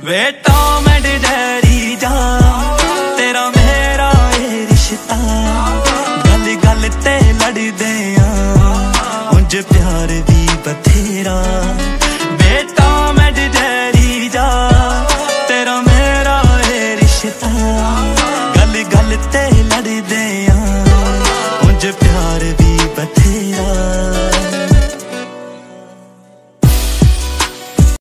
Way Tom and Jerry जा तेरा मेरा ये रिश्ता, गल गल ते लड़दे उंज प्यार भी बथेरा। वे टॉम एंड जेरी जा तेरा मेरा ये रिश्ता, गल गल ते लड़दे उंज प्यार भी